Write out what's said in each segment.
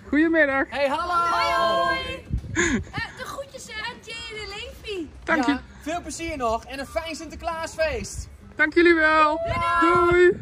Goedemiddag. Hey, hallo! Hoi! De groetjes aan Jay en Levi. Dank je. Ja, veel plezier nog en een fijn Sinterklaasfeest. Dank jullie wel. Doei.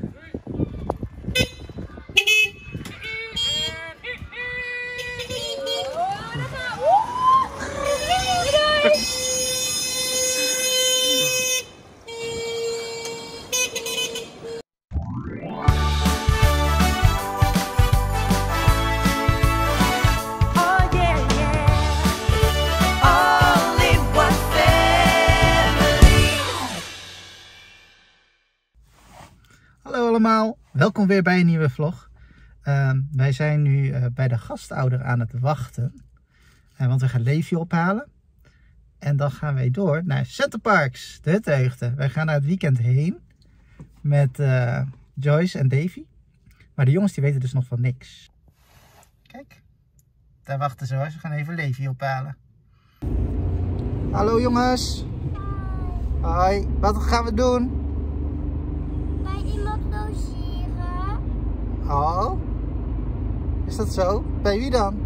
Hallo allemaal, welkom weer bij een nieuwe vlog. Wij zijn nu bij de gastouder aan het wachten. Want we gaan Levi ophalen. En dan gaan wij door naar Centerparks, de Huttenheugden. Wij gaan naar het weekend heen met Joyce en Davy. Maar de jongens die weten dus nog van niks. Kijk, daar wachten ze hoor. We gaan even Levi ophalen. Hallo jongens. Hoi, wat gaan we doen? Bij iemand logeren. Oh, is dat zo? Bij wie dan?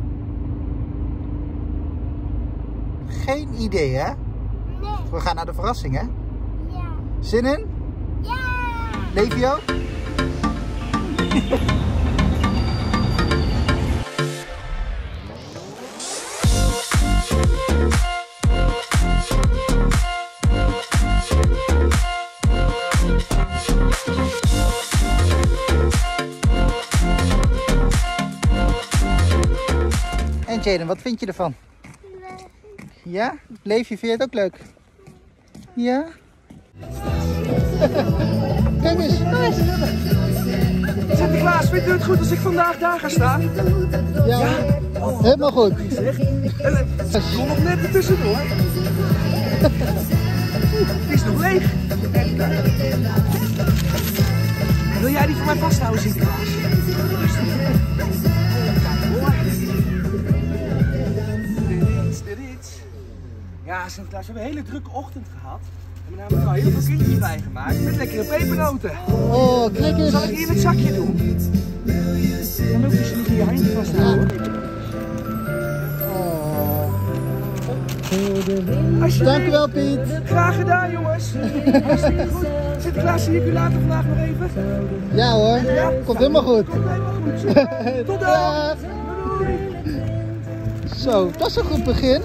Geen idee, hè? Nee. We gaan naar de verrassing, hè? Ja. Zin in? Ja. Levi ook? En Jaden, wat vind je ervan? Leuk. Ja? Levi, vind je het ook leuk? Ja? Kijk eens. Sinterklaas, vindt u het goed als ik vandaag daar ga staan? Ja, helemaal goed. Kom nog net ertussendoor. Die is nog leeg. Wil jij die voor mij vasthouden, Sinterklaas? Ja, Sinterklaas, we hebben een hele drukke ochtend gehad. We hebben namelijk al heel veel kindjes bijgemaakt met lekkere pepernoten. Oh, kijk eens. Zal ik hier in het zakje doen? Dan hoef je ze niet in je handje vasthouden. Alsjeblieft. Dankjewel, Piet. Graag gedaan, jongens. Hartstikke goed. Sinterklaas, zie ik u later vandaag nog even? Ja hoor, komt helemaal goed. Komt helemaal goed. Super. Tot dan. Doei. Zo, dat is een goed begin.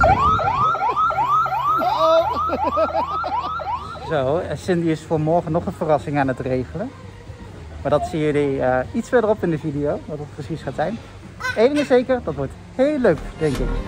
Zo, Cindy is voor morgen nog een verrassing aan het regelen. Maar dat zien jullie iets verderop in de video, wat het precies gaat zijn. Eén ding is zeker, dat wordt heel leuk, denk ik.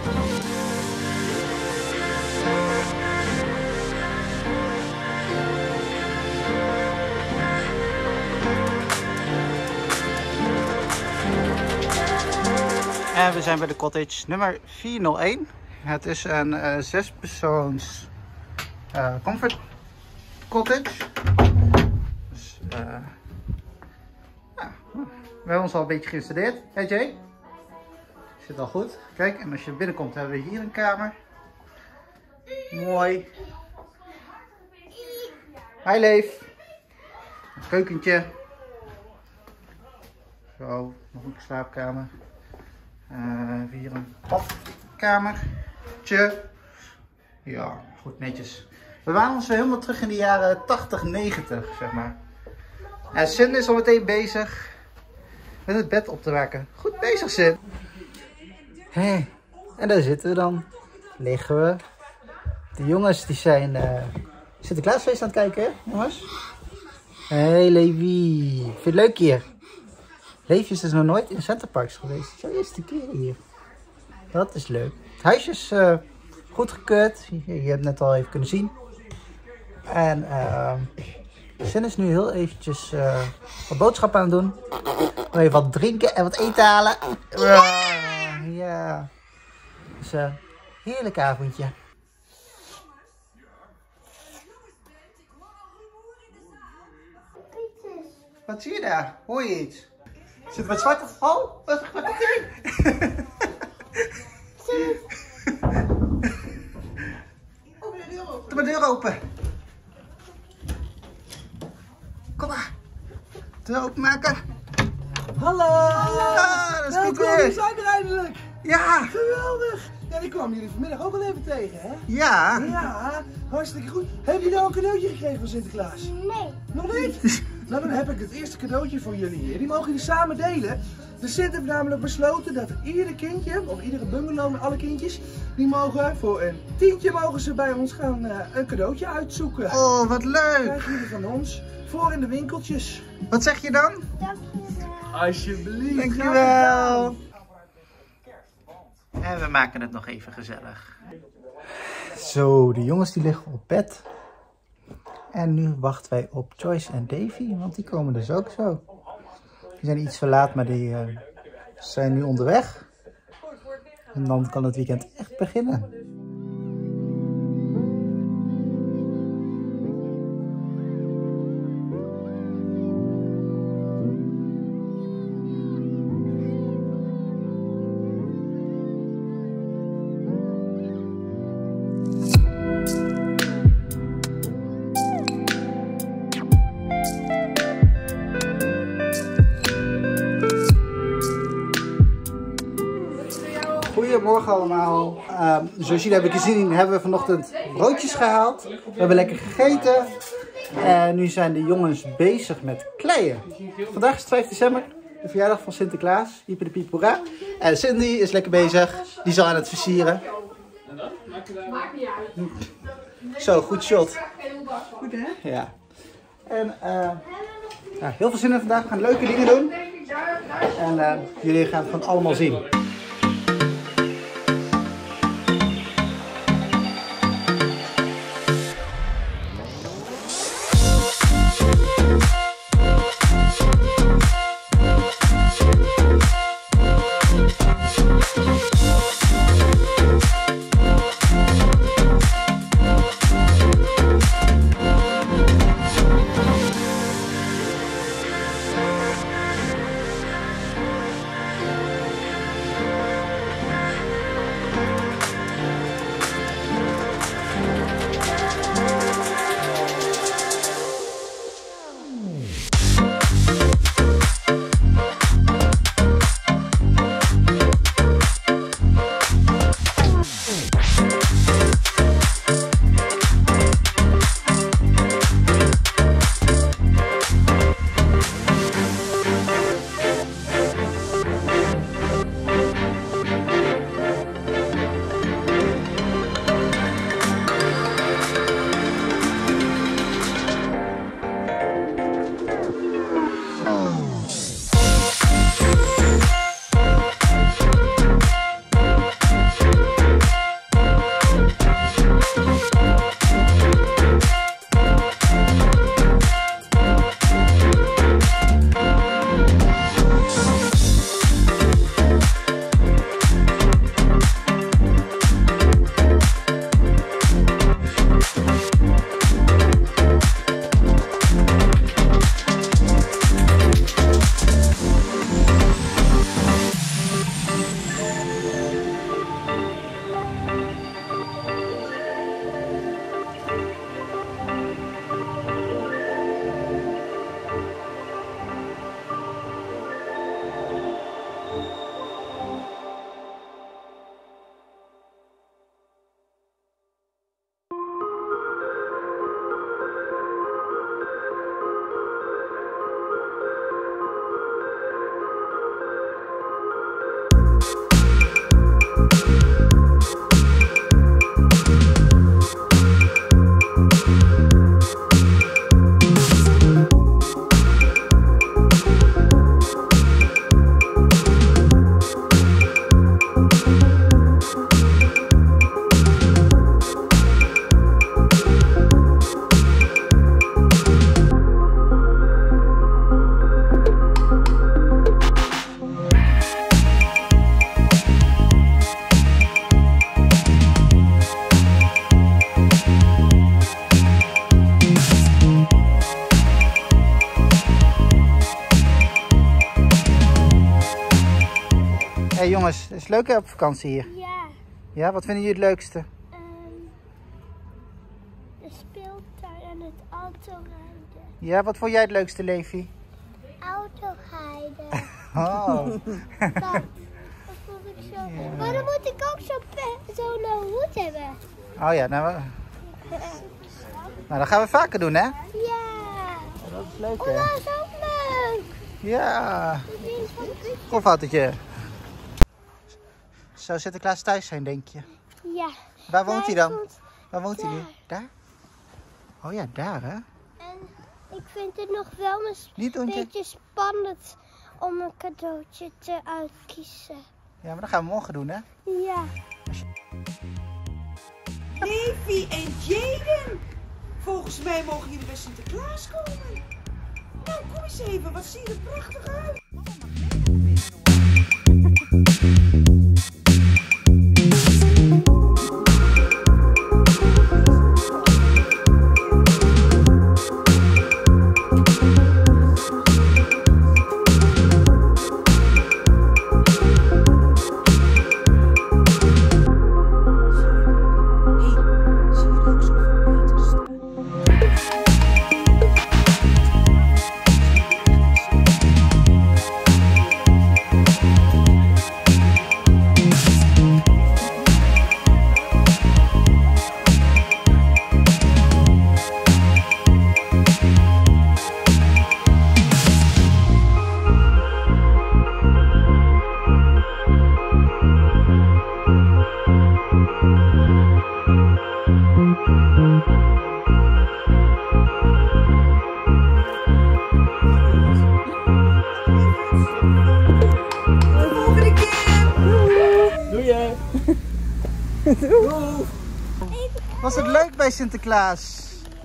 En we zijn bij de cottage nummer 401. Het is een 6-persoons comfort cottage. Dus, ja, we hebben ons al een beetje geïnstalleerd. Hey Jay? Zit al goed. Kijk, en als je binnenkomt hebben we hier een kamer. Mooi. Hi Leef. Een keukentje. Zo, nog een slaapkamer. Hier een badkamertje. Ja, goed netjes. We waren ons weer helemaal terug in de jaren 80, 90, zeg maar. En Sin is al meteen bezig met het bed op te maken. Goed bezig, Sin. Hey, en daar zitten we dan. Liggen we. De jongens die zijn Sinterklaasfeest aan het kijken, hè, jongens? Hey Levi, vind je het leuk hier? Levi is dus nog nooit in Centerparks geweest. Het is jouw eerste keer hier. Dat is leuk. Het huisje is goed gekeurd. Je hebt het net al even kunnen zien. En Sin is nu heel eventjes wat boodschappen aan het doen. Nog even wat drinken en wat eten halen. Ja. Dus heerlijk avondje. Wat zie je daar? Hoor je iets? Zit er wat zwart of... Oh, wat is dit? Doe maar de deur open. Kom maar. Deur openmaken. Hallo! Ah, dat is Piet Welkom, weer. we zijn er eindelijk! Ja! Geweldig! Ja, die kwamen jullie vanmiddag ook al even tegen, hè? Ja! Ja, hartstikke goed. Hebben jullie al een cadeautje gekregen van Sinterklaas? Nee. Nog niet? Nou, dan heb ik het eerste cadeautje voor jullie hier. Die mogen jullie samen delen. De Sint heeft namelijk besloten dat ieder kindje, of iedere bungalow met alle kindjes, die mogen voor een tientje mogen ze bij ons gaan een cadeautje uitzoeken. Oh, wat leuk! Krijgen jullie van ons voor in de winkeltjes. Wat zeg je dan? Dankjewel. Alsjeblieft. Dankjewel! En we maken het nog even gezellig. Zo, de jongens die liggen op bed. En nu wachten wij op Joyce en Davy, want die komen dus ook zo. Die zijn iets verlaat, maar die zijn nu onderweg. En dan kan het weekend echt beginnen. Goedemorgen allemaal. Zoals jullie hebben gezien hebben we vanochtend broodjes gehaald. We hebben lekker gegeten. En nu zijn de jongens bezig met kleien. Vandaag is het 5 december, de verjaardag van Sinterklaas. Hyper de piep hoera. En Cindy is lekker bezig. Die is al aan het versieren. Zo, goed shot. Goed hè? Ja. En heel veel zin in vandaag. We gaan leuke dingen doen. En jullie gaan het gewoon allemaal zien. Hey jongens, is het leuk hè, op vakantie hier? Ja. Ja, wat vinden jullie het leukste? De speeltuin en het autorijden. Ja, wat vond jij het leukste, Levi? Autorijden. Oh. Wat vond ik zo. Maar dan moet ik ook zo'n hoed hebben. Oh ja, nou dat gaan we vaker doen, hè? Ja. Dat is leuk, Oh, hè? dat is ook leuk. Ja. Grofautootje. Zou Sinterklaas thuis zijn, denk je? Ja. Waar woont hij dan? komt Waar woont hij nu? daar. Daar? Oh ja, daar, hè? En ik vind het nog wel Niet, een Ontje? beetje spannend om een cadeautje te uitkiezen. Ja, maar dat gaan we morgen doen, hè? Ja. Levi en Jaden. Volgens mij mogen jullie bij Sinterklaas komen. Nou, kom eens even. Wat zie je er prachtig uit. Was het leuk bij Sinterklaas?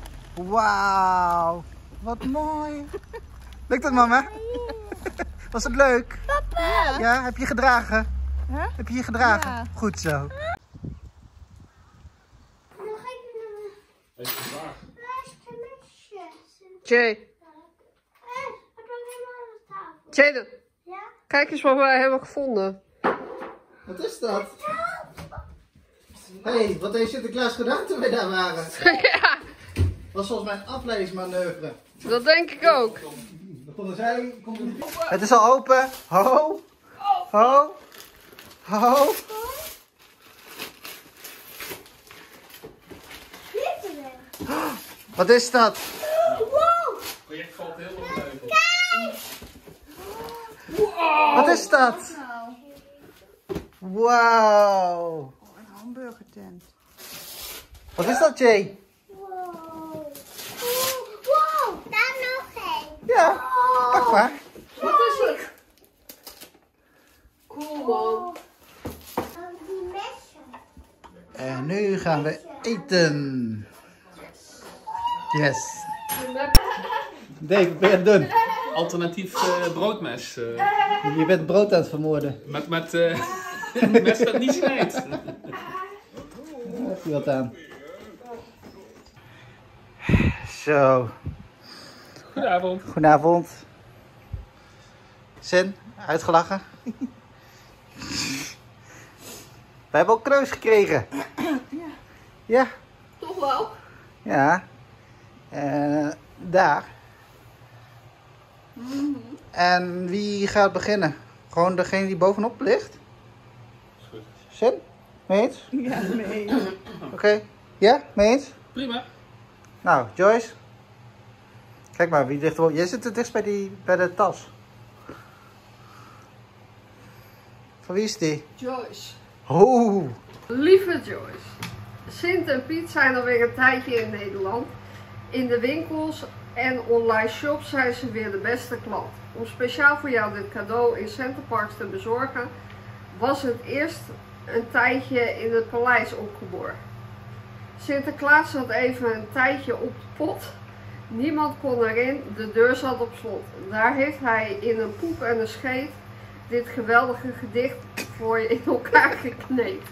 Wauw, wat mooi. Lukt het, mama? Was het leuk? Papa. Ja, heb je gedragen? Heb je je gedragen? Ja. Goed zo. Dan ga ik naar mijn mesje. Jay, Wat doen we aan de tafel? Jaden, Ja? kijk eens wat wij hebben gevonden. Wat is dat? Hé, hey, wat heeft Sinterklaas gedaan toen wij daar waren? Ja, Was volgens mij een afleidingsmanoeuvre. dat denk ik ook. Begonnen zij, het is al open. Ho, ho, ho. Wat is dat? Project valt heel erg leuk op. Wat is dat? Wauw. Een hamburgertent. Wat is dat, Jay? Wow. Wow, daar nog één. Ja, pak maar. Wat is het? Cool man. Die messen. En nu gaan we eten. Yes. Dave, wat ben je aan het doen? Alternatief broodmes. Je bent brood aan het vermoorden. Met een mes dat niet snijdt. Daar heb je wat aan. Zo, Goedenavond. goedenavond. Sin, uitgelachen? We hebben ook kreus gekregen. Ja. Toch wel? Ja. Daar. En wie gaat beginnen? Gewoon degene die bovenop ligt? Is goed. Sin? Mee eens? Ja, nee. Oké. Ja? Mee eens? Prima. Nou, Joyce. Kijk maar, wie ligt er op? Jij zit het dichtst bij de tas. Van wie is die? Joyce. Oeh. Lieve Joyce. Sint en Piet zijn alweer een tijdje in Nederland. In de winkels en online shops zijn ze weer de beste klant. Om speciaal voor jou dit cadeau in Centerparks te bezorgen, was het eerst een tijdje in het paleis opgeborgen. Sinterklaas zat even een tijdje op de pot. Niemand kon erin, de deur zat op slot. Daar heeft hij in een poep en een scheet dit geweldige gedicht voor je in elkaar gekneed.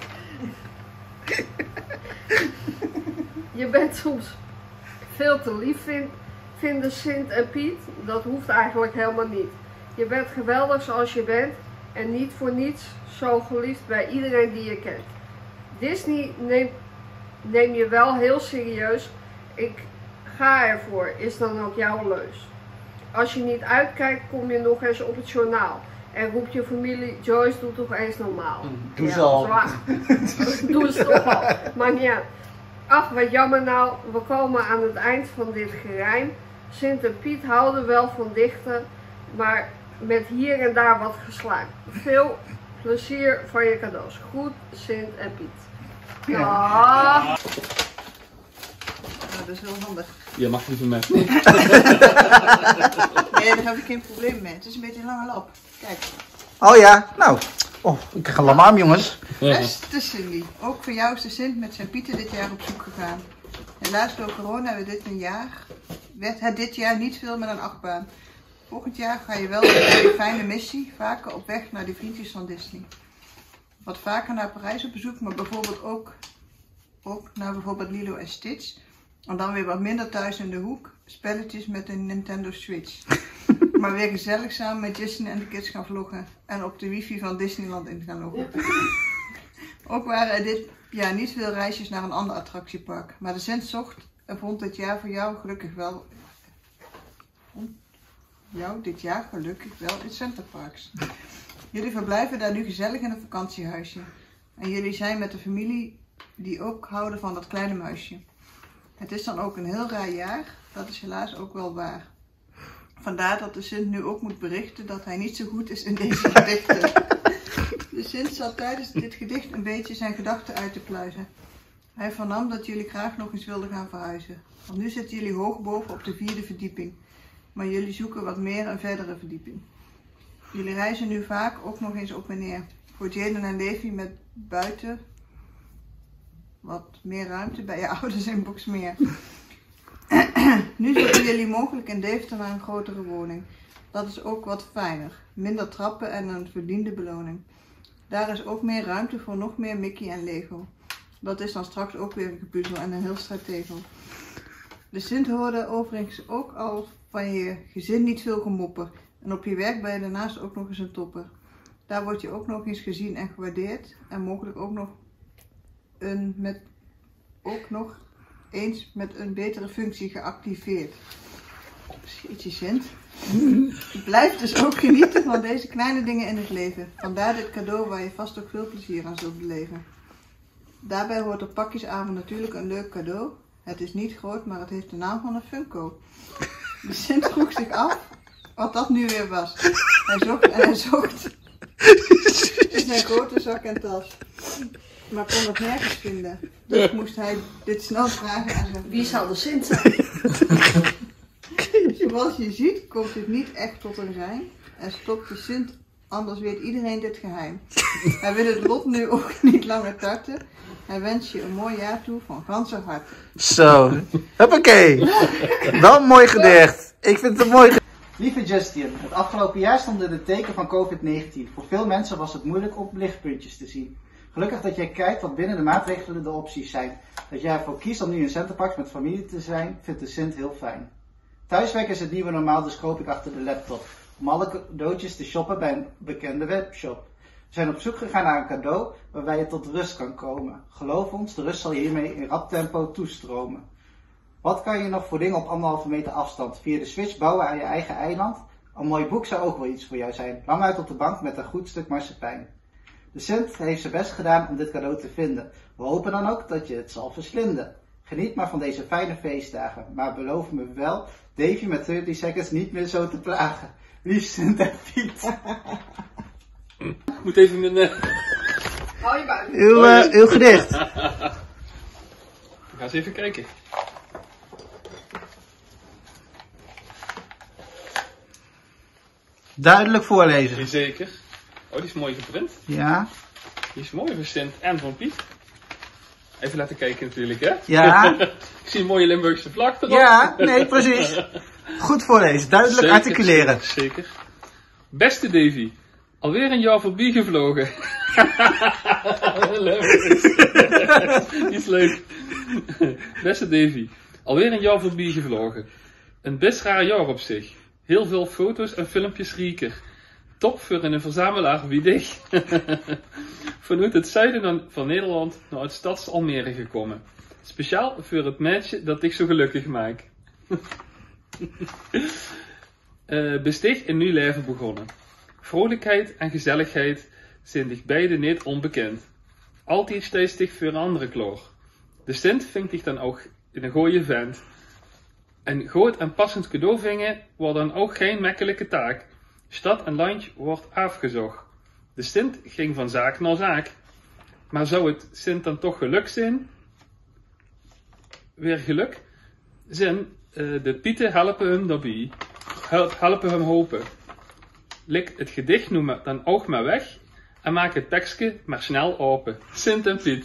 Je bent soms veel te lief, vinden Sint en Piet. Dat hoeft eigenlijk helemaal niet. Je bent geweldig zoals je bent en niet voor niets zo geliefd bij iedereen die je kent. Disney neem je wel heel serieus. Ik ga ervoor, is dan ook jouw leus. Als je niet uitkijkt, kom je nog eens op het journaal. En roept je familie, Joyce, doe toch eens normaal. Doe ze al. Zwaar. Doe ze toch al. Maar ja, ach wat jammer nou, we komen aan het eind van dit gerijm. Sint en Piet houden wel van dichten, maar met hier en daar wat gesluim. Veel plezier van je cadeaus. Groet Sint en Piet. Ja. Nou, dat is wel handig. Je mag liever met. Nee, daar heb ik geen probleem mee. Het is een beetje een lange lap. Kijk. Oh ja, nou. Oh, ik krijg een lamarm, jongens. Beste Cindy, ook voor jou is de Sint met zijn Pieten dit jaar op zoek gegaan. Helaas door corona werd het dit jaar niet veel met een achtbaan. Volgend jaar ga je wel met een fijne missie, vaker op weg naar die vriendjes van Disney. Wat vaker naar Parijs op bezoek, maar bijvoorbeeld ook naar bijvoorbeeld Lilo en Stitch. En dan weer wat minder thuis in de hoek, spelletjes met een Nintendo Switch. Maar weer gezellig samen met Justin en de kids gaan vloggen en op de wifi van Disneyland in gaan loggen. Ook waren er dit jaar niet veel reisjes naar een ander attractiepark. Maar de Sint zocht en vond dit jaar voor jou gelukkig wel... in Centerparks. Jullie verblijven daar nu gezellig in een vakantiehuisje. En jullie zijn met de familie die ook houden van dat kleine muisje. Het is dan ook een heel raar jaar, dat is helaas ook wel waar. Vandaar dat de Sint nu ook moet berichten dat hij niet zo goed is in deze gedichten. De Sint zat tijdens dit gedicht een beetje zijn gedachten uit te pluizen. Hij vernam dat jullie graag nog eens wilden gaan verhuizen. Want nu zitten jullie hoog boven op de 4e verdieping. Maar jullie zoeken wat meer een verdere verdieping. Jullie reizen nu vaak ook nog eens op en neer. Voor Jaden en Levi met buiten wat meer ruimte bij je ouders in Boxmeer. Nu zoeken jullie mogelijk in Deventer naar een grotere woning. Dat is ook wat fijner. Minder trappen en een verdiende beloning. Daar is ook meer ruimte voor nog meer Mickey en Lego. Dat is dan straks ook weer een gepuzzel en een heel strategel. De Sint hoorde overigens ook al van je gezin niet veel gemopper. En op je werk ben je daarnaast ook nog eens een topper. Daar word je ook nog eens gezien en gewaardeerd. En mogelijk ook nog eens met een betere functie geactiveerd. Jeetje Sint. Blijf dus ook genieten van deze kleine dingen in het leven. Vandaar dit cadeau waar je vast ook veel plezier aan zult beleven. Daarbij hoort op pakjesavond natuurlijk een leuk cadeau. Het is niet groot, maar het heeft de naam van een Funko. De Sint vroeg zich af wat dat nu weer was. Hij zocht in zijn grote zak en tas. Maar kon het nergens vinden. Dus moest hij dit snel vragen aan zijn... Wie zal de Sint zijn? Zoals je ziet komt dit niet echt tot een rijm. En stopt de Sint, anders weet iedereen dit geheim. Hij wil het lot nu ook niet langer tarten. Hij wens je een mooi jaar toe van ganse hart. Zo, hoppakee. Wel een mooi gedicht. Ik vind het een mooi gedicht. Lieve Justin, het afgelopen jaar stond in het teken van COVID-19. Voor veel mensen was het moeilijk om lichtpuntjes te zien. Gelukkig dat jij kijkt wat binnen de maatregelen de opties zijn. Dat jij ervoor kiest om nu in Centerparks met familie te zijn, vindt de Sint heel fijn. Thuiswerken is het nieuwe normaal, dus kroop ik achter de laptop. Om alle cadeautjes te shoppen bij een bekende webshop. We zijn op zoek gegaan naar een cadeau waarbij je tot rust kan komen. Geloof ons, de rust zal hiermee in rap tempo toestromen. Wat kan je nog voor dingen op 1,5 meter afstand? Via de Switch bouwen aan je eigen eiland? Een mooi boek zou ook wel iets voor jou zijn. Lang uit op de bank met een goed stuk marsepein. De Sint heeft zijn best gedaan om dit cadeau te vinden. We hopen dan ook dat je het zal verslinden. Geniet maar van deze fijne feestdagen. Maar beloof me wel, Davy met 30 seconds niet meer zo te plagen. Lief Sint en Piet. Ik moet even mijn... Hou je buik. Uw gedicht. Ik ga eens even kijken. Duidelijk voorlezen. Jazeker. Oh, die is mooi geprint. Ja. Die is mooi van Sint en van Piet. Even laten kijken natuurlijk, hè? Ja. Ik zie een mooie Limburgse vlag erop. Ja, nee, precies. Goed voorlezen, duidelijk Zeker, articuleren. Zeker. Beste Davy, alweer een jaar voorbij gevlogen. Die is leuk. Beste Davy, alweer een jaar voorbij gevlogen. Een best raar jaar op zich. Heel veel foto's en filmpjes rieker. Top voor een verzamelaar wie dich. Vanuit het zuiden van Nederland naar het stads Almere gekomen. Speciaal voor het meisje dat ik zo gelukkig maak. Besticht een nieuw leven begonnen. Vrolijkheid en gezelligheid zijn dich beide niet onbekend. Altijd steeds dich voor een andere kloor. De Sint vindt dich dan ook in een goeie vent. Een groot en passend cadeau vingen wordt dan ook geen makkelijke taak. Stad en land wordt afgezocht. De Sint ging van zaak naar zaak. Maar zou het Sint dan toch geluk zijn? Weer geluk? Zijn de pieten helpen hem daarbij. Helpen hem hopen. Lik het gedicht noemen dan ook maar weg. En maak het tekstje maar snel open. Sint en Piet.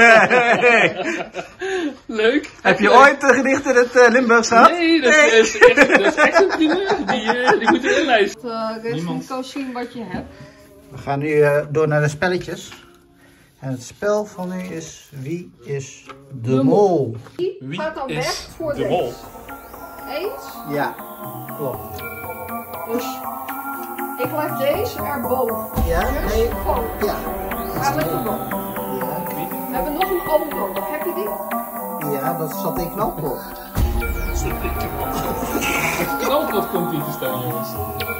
Leuk. Heb je ooit een gedicht in het Limburgs gehad? Nee, dat is echt een primeur. Die moet je inlijsten. Niemand kan zien wat je hebt. We gaan nu door naar de spelletjes. En het spel van nu is Wie is de Mol? Wie gaat dan weg voor de mol? Eens? Ja, klopt. Dus ik leg deze erboven. Ja? Dus Nee. gewoon. Ja. Hij ligt erboven. Ja, We hebben nog een oom nodig. Heb je die? ja, dat zat in knalpot. Knalpot komt hier te staan, jongens.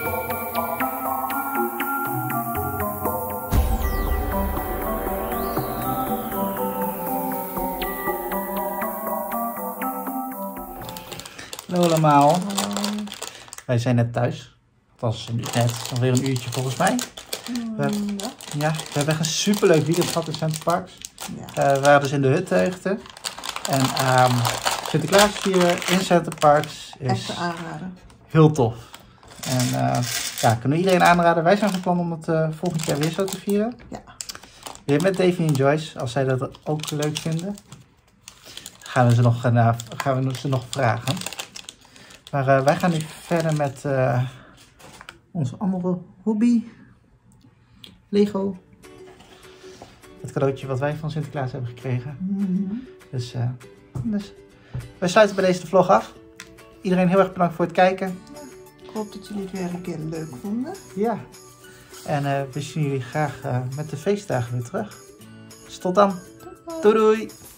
Hallo allemaal. Wij zijn net thuis. Dat was net alweer een uurtje volgens mij. We hebben echt een superleuk weekend gehad in Center Parcs. Ja. We waren dus in de Hutteugten. En Sinterklaas vieren in Center Parcs is Echt aanraden. heel tof. En ja, kunnen we iedereen aanraden. Wij zijn van plan om het volgend jaar weer zo te vieren. Ja. Weer met Davy en Joyce, als zij dat ook leuk vinden. Gaan we ze nog vragen. Maar wij gaan nu verder met onze andere hobby. Lego. Het cadeautje wat wij van Sinterklaas hebben gekregen. Dus wij sluiten bij deze de vlog af. Iedereen heel erg bedankt voor het kijken. Ik hoop dat jullie het weer een keer leuk vonden. Ja. En we zien jullie graag met de feestdagen weer terug. Dus tot dan. Doei doei.